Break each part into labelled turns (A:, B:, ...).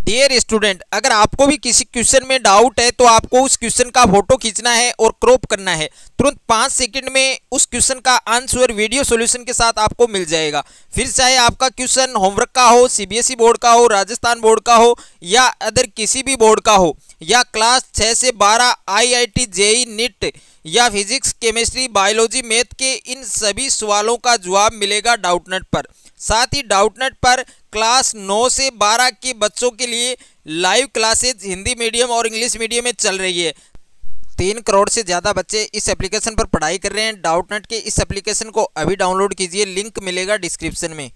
A: Dear student, अगर आपको भी किसी क्वेश्चन में डाउट है तो आपको उस क्वेश्चन का फोटो खींचना है और क्रॉप करना है। तुरंत 5 सेकंड में उस क्वेश्चन का आंसर वीडियो सॉल्यूशन के साथ आपको मिल जाएगा। फिर चाहे आपका क्वेश्चन होमवर्क का हो, सीबीएसई बोर्ड का हो, राजस्थान बोर्ड का हो या अदर किसी भी बोर्ड का हो, या क्लास 6 से 12 आईआईटी जेई नीट या फिजिक्स केमिस्ट्री बायोलॉजी मैथ के इन सभी सवालों का जवाब मिलेगा डाउटनेट पर। साथ ही डाउटनेट पर क्लास 9 से 12 के बच्चों के लिए लाइव क्लासेज हिंदी मीडियम और इंग्लिश मीडियम में चल रही है। 3 करोड़ से ज़्यादा बच्चे इस एप्लीकेशन पर पढ़ाई कर रहे हैं। डाउटनेट के इस एप्लीकेशन को अभी डाउनलोड कीजिए, लिंक मिलेगा डिस्क्रिप्शन में।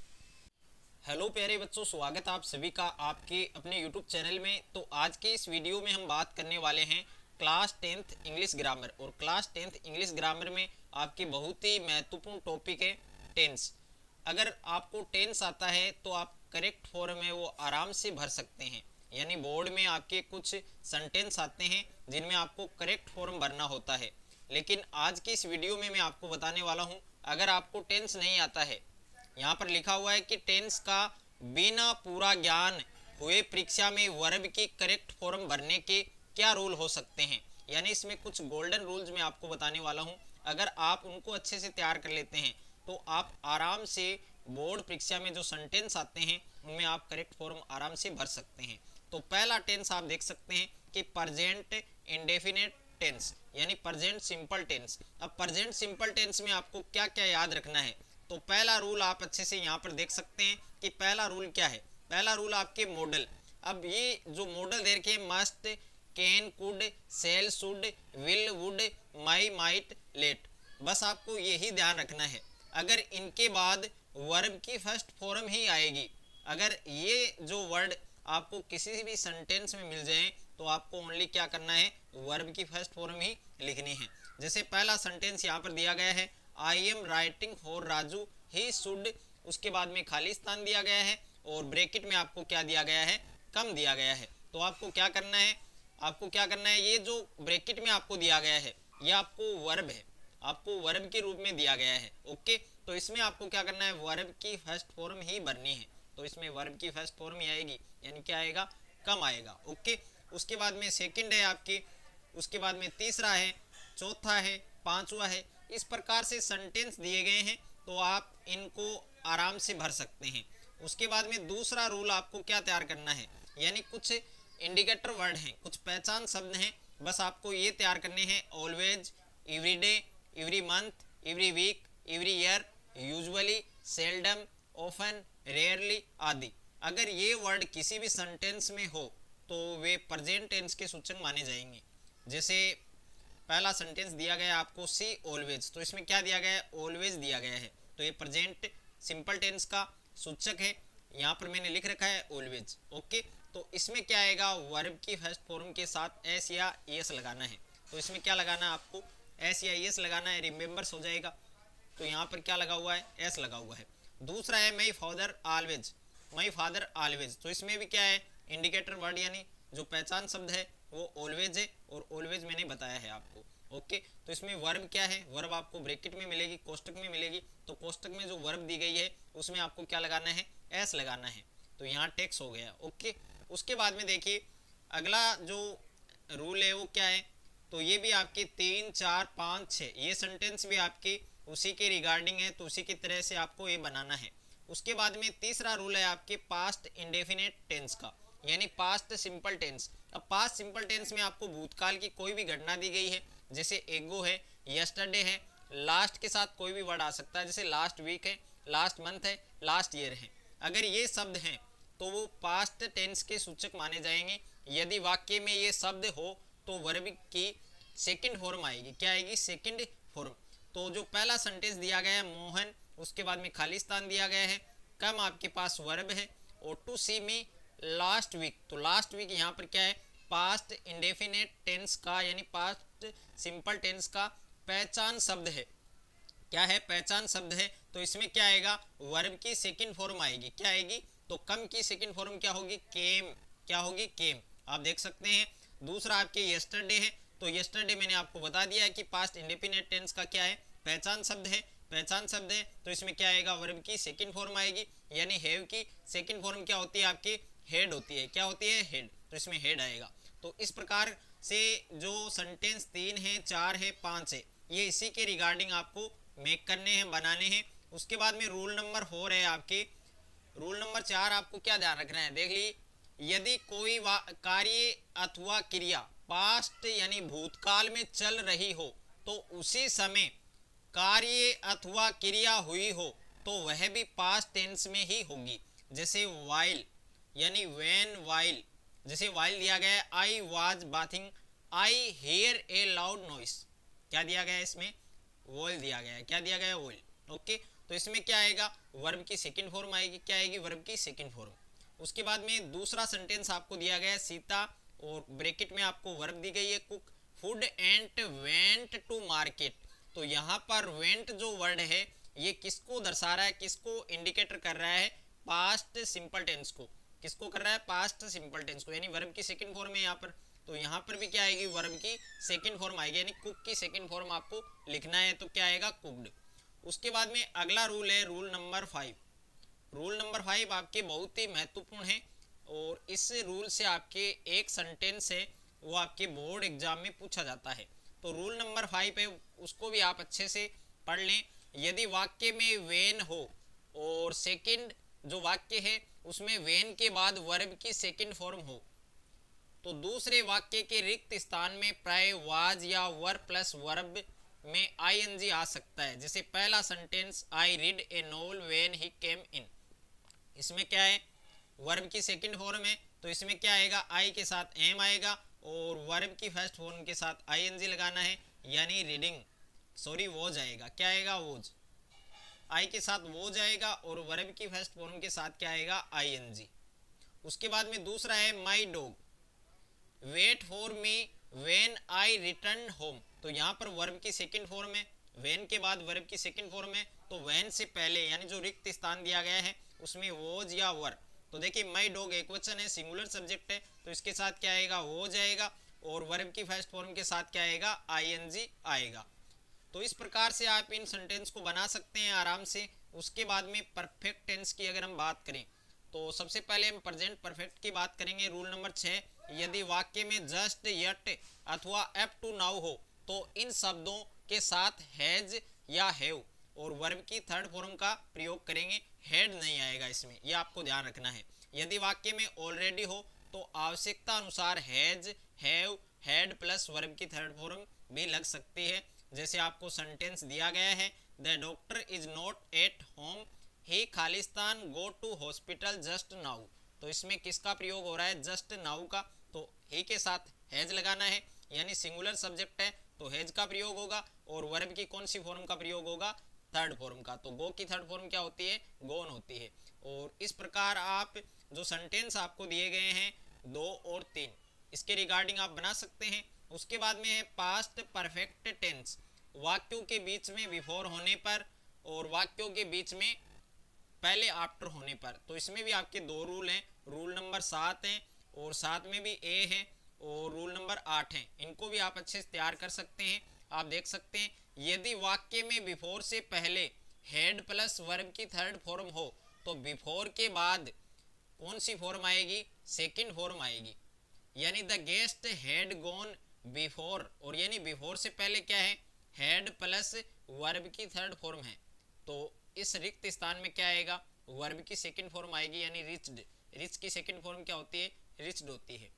B: हेलो प्यारे बच्चों, स्वागत है आप सभी का आपके अपने यूट्यूब चैनल में। तो आज के इस वीडियो में हम बात करने वाले हैं क्लास 10th इंग्लिश ग्रामर। और क्लास 10th इंग्लिश ग्रामर में आपके बहुत ही महत्वपूर्ण टॉपिक है टेंस। अगर आपको टेंस आता है तो आप करेक्ट फॉर्म है वो आराम से भर सकते हैं। यानी बोर्ड में आपके कुछ सेंटेंस आते हैं जिनमें आपको करेक्ट फॉर्म भरना होता है। लेकिन आज की इस वीडियो में मैं आपको बताने वाला हूँ, अगर आपको टेंस नहीं आता है, यहाँ पर लिखा हुआ है कि टेंस का बिना पूरा ज्ञान हुए परीक्षा में वर्ब की करेक्ट फॉर्म भरने के क्या रूल हो सकते हैं। यानी इसमें कुछ गोल्डन रूल्स मैं आपको बताने वाला हूँ। अगर आप उनको अच्छे से तैयार कर लेते हैं तो आप आराम से बोर्ड परीक्षा में जो सेंटेंस आते हैं उनमें आप करेक्ट फॉर्म आराम से भर सकते हैं। तो पहला टेंस आप देख सकते हैं कि प्रेजेंट इंडेफिनिट टेंस, यानी प्रेजेंट सिंपल टेंस। अब प्रेजेंट सिंपल टेंस में आपको क्या क्या याद रखना है, तो पहला रूल आप अच्छे से यहाँ पर देख सकते हैं कि पहला रूल क्या है। पहला रूल आपके मॉडल। अब ये जो मॉडल दे रखे must, can, could, shall, should, will, would, may, might, let, बस आपको यही ध्यान रखना है। अगर इनके बाद वर्ब की फर्स्ट फॉर्म ही आएगी, अगर ये जो वर्ड आपको किसी भी सेंटेंस में मिल जाए तो आपको ओनली क्या करना है, वर्ब की फर्स्ट फॉर्म ही लिखनी है। जैसे पहला सेंटेंस यहाँ पर दिया गया है, I am writing for Raju he should, उसके बाद में खाली स्थान दिया गया है और ब्रैकेट में आपको क्या दिया गया है, कम दिया गया है। तो आपको क्या करना है, ये जो ब्रैकेट में आपको दिया गया है ये आपको वर्ब है, आपको वर्ब के रूप में दिया गया है। ओके, तो इसमें आपको क्या करना है, वर्ब की फर्स्ट फॉर्म ही भरनी है। तो इसमें वर्ब की फर्स्ट फॉर्म ही आएगी, यानी क्या आएगा, कम आएगा। ओके, उसके बाद में सेकंड है आपकी, उसके बाद में तीसरा है, चौथा है, पांचवा है। इस प्रकार से सेंटेंस दिए गए हैं तो आप इनको आराम से भर सकते हैं। उसके बाद में दूसरा रूल आपको क्या तैयार करना है, यानी कुछ इंडिकेटर वर्ड हैं, कुछ पहचान शब्द हैं, बस आपको ये तैयार करने हैं। Always, everyday, every month, every week, every year, usually, seldom, often, rarely आदि। अगर ये वर्ड किसी भी सेंटेंस में हो तो वे प्रेजेंट टेंस के सूचक माने जाएंगे। जैसे पहला सेंटेंस दिया गया आपको सी ऑलवेज, तो इसमें क्या दिया गया है, ऑलवेज दिया गया है, तो ये प्रेजेंट सिंपल टेंस का सूचक है। यहाँ पर मैंने लिख रखा है ऑलवेज। ओके, तो इसमें क्या आएगा, वर्ब की फर्स्ट फॉर्म के साथ एस या एस लगाना है। तो इसमें क्या लगाना है, आपको एस या एस लगाना है, रिमेंबर्स हो जाएगा। तो यहाँ पर क्या लगा हुआ है, एस लगा हुआ है। दूसरा है my father always, my father always, तो इसमें भी क्या है, इंडिकेटर वर्ड यानी जो पहचान शब्द है वो ऑलवेज है, और ऑलवेज मैंने बताया है आपको। ओके, तो इसमें वर्ब क्या है, वर्ब आपको ब्रैकेट में मिलेगी, कोष्टक में मिलेगी। तो कोष्टक में जो वर्ब दी गई है उसमें आपको क्या लगाना है, एस लगाना है। तो यहाँ टेक्स हो गया। ओके, उसके बाद में देखिए अगला जो रूल है वो क्या है, तो ये भी आपके 3, 4, 5, 6 ये सेंटेंस भी आपके उसी के रिगार्डिंग है, तो उसी की तरह से आपको ये बनाना है। उसके बाद में तीसरा रूल है आपके पास्ट इंडेफिनिट टेंस का, यानी पास्ट सिंपल टेंस। अब पास्ट सिंपल टेंस में आपको भूतकाल की कोई भी घटना दी गई है, जैसे एगो है, यस्टरडे है, लास्ट के साथ कोई भी वर्ड आ सकता है, जैसे लास्ट वीक है, लास्ट मंथ है, लास्ट ईयर है। अगर ये शब्द हैं तो वो पास्ट टेंस के सूचक माने जाएंगे। यदि वाक्य में ये शब्द हो तो वर्ब की सेकंड फॉर्म आएगी, क्या आएगी, सेकंड फॉर्म। तो जो पहला सेंटेंस दिया गया है मोहन, उसके बाद में खाली स्थान दिया गया है, कम आपके पास वर्ब है, और to see me last week, तो लास्ट वीक यहाँ पर क्या है, पास्ट इंडेफिनिट टेंस का यानी पास्ट सिंपल टेंस का पहचान शब्द है। क्या है, पहचान शब्द है। तो इसमें क्या आएगा, वर्ब की सेकंड फॉर्म आएगी, क्या आएगी, तो कम की सेकंड फॉर्म क्या होगी, केम, क्या होगी, केम। आप देख सकते हैं। दूसरा आपके यस्टरडे है, तो यस्टरडे मैंने आपको बता दिया है कि पास्ट इंडेफिनिट टेंस का क्या है, पहचान शब्द है, पहचान शब्द है। तो इसमें क्या आएगा, वर्ब की सेकंड फॉर्म आएगी, यानी हैव की सेकंड फॉर्म क्या होती है आपकी, हेड होती है। क्या होती है? हेड। तो इसमें हेड आएगा। तो इस प्रकार से जो सेंटेंस 3 है, 4 है, 5 है, ये इसी के रिगार्डिंग आपको मेक करने हैं, बनाने हैं। उसके बाद में रूल नंबर 4 है आपके। रूल नंबर 4 आपको क्या ध्यान रखना है, देख ली, यदि कोई कार्य अथवा क्रिया पास्ट यानी भूतकाल में चल रही हो तो उसी समय कार्य अथवा क्रिया हुई हो तो वह भी पास्ट टेंस में ही होगी। जैसे वाइल यानी व्हेन, वाइल, जैसे वाइल दिया गया है, I was bathing, I hear a loud noise, क्या दिया गया है इसमें? वॉइल दिया गया है। क्या दिया गया है? वॉइल। ओके, तो इसमें क्या आएगा? वर्ब की सेकंड फॉर्म आएगी। क्या आएगी? वर्ब की सेकंड फॉर्म। उसके बाद में दूसरा सेंटेंस आपको दिया गया है, सीता, और ब्रैकेट में आपको वर्ब दी गई है, cook, food and went to market. तो यहाँ पर वेंट जो वर्ड है ये किसको दर्शा रहा है, किसको इंडिकेटर कर रहा है? पास्ट सिंपल टेंस को। किसको कर रहा है? पास्ट सिंपल टेंस को, यानी वर्ब की सेकंड फॉर्म है यहाँ पर। तो यहाँ पर भी क्या आएगी? वर्ब की सेकंड फॉर्म आएगी, यानी कुक की सेकंड फॉर्म आपको लिखना है। तो क्या आएगा? कुक्ड। उसके बाद में अगला रूल है रूल नंबर 5। रूल नंबर 5 आपके बहुत ही महत्वपूर्ण है, और इस रूल से आपके एक सेंटेंस है वो आपके बोर्ड एग्जाम में पूछा जाता है। तो रूल नंबर 5 है, उसको भी आप अच्छे से पढ़ लें। यदि वाक्य में वेन हो और सेकंड जो वाक्य है उसमें वेन के बाद वर्ब की सेकंड फॉर्म हो तो दूसरे वाक्य के रिक्त स्थान में प्राय वाज या वर प्लस वर्ब में आईएनजी आ सकता है। जैसे पहला sentence, I read a novel when he came in, इसमें क्या है? वर्ब की सेकंड फॉर्म है, तो इसमें क्या आएगा? आई के साथ एम आएगा, और वर्ब की फर्स्ट फॉर्म के साथ आईएनजी लगाना है, यानी रीडिंग, सॉरी वो जाएगा। क्या आएगा? वोज। आई के साथ वो जाएगा, और वर्ब की फर्स्ट फॉर्म के साथ क्या आएगा? आईएनजी। उसके बाद में दूसरा है my dog wait for me when I return home. तो यहाँ पर वर्ब की सेकंड फॉर्म है, व्हेन के बाद वर्ब की सेकंड फॉर्म है, तो व्हेन से पहले यानी जो रिक्त स्थान दिया गया है उसमें वोज या वर। तो देखिए माई डॉग एक वचन है, सिंगुलर सब्जेक्ट है, तो इसके साथ क्या आएगा? वो जाएगा, और वर्ब की फर्स्ट फॉर्म के साथ क्या आएगा? आईएनजी आएगा। तो इस प्रकार से आप इन सेंटेंस को बना सकते हैं आराम से। उसके बाद में परफेक्ट टेंस की अगर हम बात करें तो सबसे पहले हम प्रेजेंट परफेक्ट की बात करेंगे। रूल नंबर 6, यदि वाक्य में जस्ट, यट अथवा अप टू नाउ हो तो इन शब्दों के साथ हैज या हैव और वर्ब की थर्ड फॉर्म का प्रयोग करेंगे, हैड नहीं आएगा इसमें, यह आपको ध्यान रखना है। यदि वाक्य में ऑलरेडी हो तो आवश्यकता अनुसार has, have, had plus verb की थर्ड फॉर्म भी लग सकती है। जैसे आपको सेंटेंस दिया गया है, the doctor is not at home, he खालिस्तान go to hospital just now. तो इसमें किसका प्रयोग हो रहा है? जस्ट नाउ का। तो ही के साथ हैज लगाना है, यानी सिंगुलर सब्जेक्ट है तो हैज का प्रयोग होगा, और वर्ब की कौन सी फॉर्म का प्रयोग होगा? थर्ड फॉर्म का। तो गो की थर्ड फॉर्म क्या होती है? गोन होती है। और इस प्रकार आप जो सेंटेंस आपको दिए गए हैं 2 और 3 इसके रिगार्डिंग आप बना सकते हैं। उसके बाद में है पास्ट परफेक्ट टेंस, वाक्यों के बीच में बिफोर होने पर और वाक्यों के बीच में पहले आफ्टर होने पर। तो इसमें भी आपके 2 रूल हैं, रूल नंबर 7 है और साथ में भी ए है, और रूल नंबर 8 है। इनको भी आप अच्छे से तैयार कर सकते हैं। आप देख सकते हैं, यदि वाक्य में बिफोर से पहले हेड प्लस वर्ब की थर्ड फॉर्म हो तो बिफोर के बाद कौन सी फॉर्म आएगी? सेकंड फॉर्म आएगी, यानी the guest had gone before, और यानी बिफोर से पहले क्या है? हैड प्लस वर्ब की थर्ड फॉर्म है, तो इस रिक्त स्थान में क्या आएगा? वर्ब की सेकंड फॉर्म आएगी, यानी रिच्ड। रिच की सेकंड फॉर्म क्या होती है? रिच्ड होती है।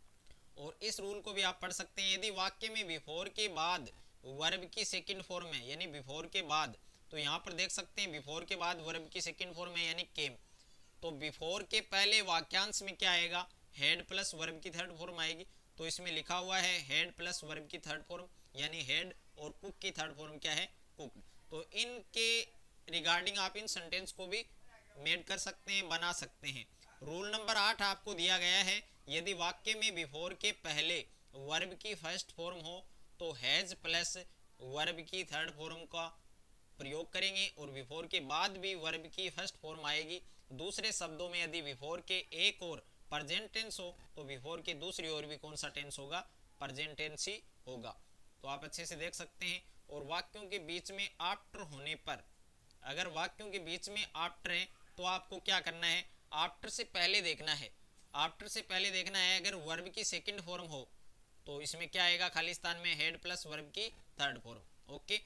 B: और इस रूल को भी आप पढ़ सकते हैं, यदि वाक्य में बिफोर के बाद वर्ब की सेकंड फॉर्म है, यानी बिफोर के बाद, तो यहाँ पर देख सकते हैं बिफोर के बाद वर्ब की सेकंड फॉर्म है, यानी केम। तो बिफोर के पहले वाक्यांश में क्या आएगा? हेड प्लस वर्ब की थर्ड फॉर्म आएगी। तो इसमें लिखा हुआ है हेड प्लस वर्ब की थर्ड फॉर्म, यानी हेड, और कुक की थर्ड फॉर्म क्या है? कुक। तो इनके रिगार्डिंग आप इन सेंटेंस को भी मेड कर सकते हैं, बना सकते हैं। रूल नंबर 8 आपको दिया गया है, यदि वाक्य में बिफोर के पहले वर्ब की फर्स्ट फॉर्म हो तो हैज प्लस वर्ब की थर्ड फॉर्म का प्रयोग करेंगे, और बिफोर के बाद भी वर्ब की फर्स्ट फॉर्म आएगी। दूसरे शब्दों में यदि बिफोर के एक और प्रेजेंट टेंस हो तो बिफोर के दूसरी ओर भी कौन सा टेंस होगा? प्रेजेंट टेंस ही होगा। तो आप अच्छे से देख सकते हैं। और वाक्यों के बीच में आफ्टर होने पर, अगर वाक्यों के बीच में आफ्टर है तो आपको क्या करना है? आफ्टर से पहले देखना है, आफ्टर से पहले देखना है, अगर वर्ब की सेकंड फॉर्म हो तो इसमें क्या आएगा, खाली स्थान में हेड प्लस वर्ब की थर्ड फॉर्म। ओके,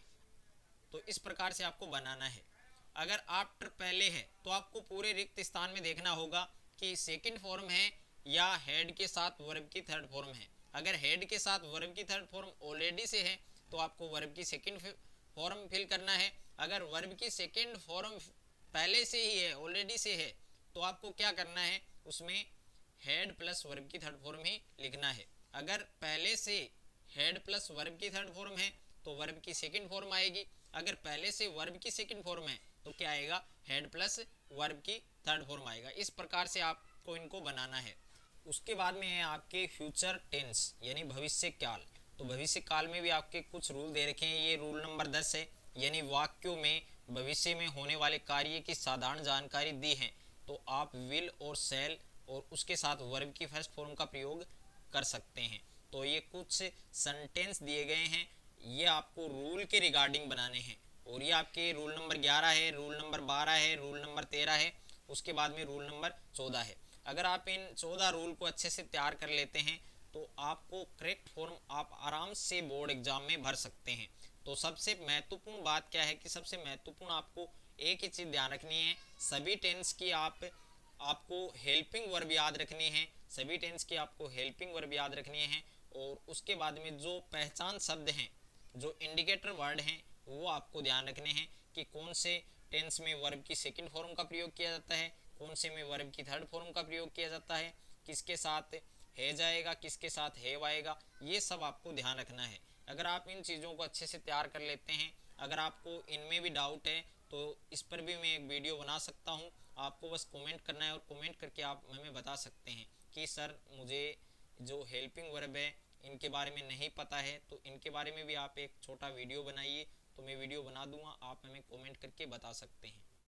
B: तो इस प्रकार से आपको बनाना है। अगर आफ्टर पहले है तो आपको पूरे रिक्त स्थान में देखना होगा कि सेकंड फॉर्म है या हेड के साथ वर्ब की थर्ड फॉर्म है। अगर हेड के साथ वर्ब की थर्ड फॉर्म ऑलरेडी से है तो आपको वर्ब की सेकंड फॉर्म फिल करना है। अगर वर्ब की सेकंड फॉर्म पहले से ही है, ऑलरेडी से है, तो आपको क्या करना है, उसमें हेड प्लस वर्ब की थर्ड फॉर्म ही लिखना है। अगर पहले से हेड प्लस वर्ब की थर्ड फॉर्म है तो वर्ब की सेकंड फॉर्म आएगी। अगर पहले से वर्ब की सेकंड फॉर्म है तो क्या आएगा, हेड प्लस वर्ब की थर्ड फॉर्म आएगा। इस प्रकार से आपको इनको बनाना है। उसके बाद में है आपके फ्यूचर टेंस यानी भविष्य काल। तो भविष्य काल में भी आपके कुछ रूल दे रखे हैं। ये रूल नंबर 10 है, यानी वाक्यों में भविष्य में होने वाले कार्य की साधारण जानकारी दी है तो आप विल और शैल और उसके साथ वर्ब की फर्स्ट फॉर्म का प्रयोग कर सकते हैं। तो ये कुछ सेंटेंस दिए गए हैं, ये आपको रूल के रिगार्डिंग बनाने हैं। और ये आपके रूल नंबर 11 है, रूल नंबर 12 है, रूल नंबर 13 है, उसके बाद में रूल नंबर 14 है। अगर आप इन 14 रूल को अच्छे से तैयार कर लेते हैं तो आपको करेक्ट फॉर्म आप आराम से बोर्ड एग्जाम में भर सकते हैं। तो सबसे महत्वपूर्ण बात क्या है कि सबसे महत्वपूर्ण आपको एक ही चीज़ ध्यान रखनी है, सभी टेंस की आपको हेल्पिंग वर्ब याद रखनी है। सभी टेंस की आपको हेल्पिंग वर्ब याद रखनी है। और उसके बाद में जो पहचान शब्द हैं, जो इंडिकेटर वर्ड हैं, वो आपको ध्यान रखने हैं कि कौन से टेंस में वर्ब की सेकंड फॉर्म का प्रयोग किया जाता है, कौन से में वर्ब की थर्ड फॉर्म का प्रयोग किया जाता है, किसके साथ है जाएगा, किसके साथ हैव आएगा, ये सब आपको ध्यान रखना है। अगर आप इन चीज़ों को अच्छे से तैयार कर लेते हैं, अगर आपको इनमें भी डाउट है तो इस पर भी मैं एक वीडियो बना सकता हूँ। आपको बस कमेंट करना है और कमेंट करके आप हमें बता सकते हैं कि सर मुझे जो हेल्पिंग वर्ब है इनके बारे में नहीं पता है, तो इनके बारे में भी आप एक छोटा वीडियो बनाइए। तो मैं वीडियो बना दूंगा, आप हमें कमेंट करके बता सकते हैं।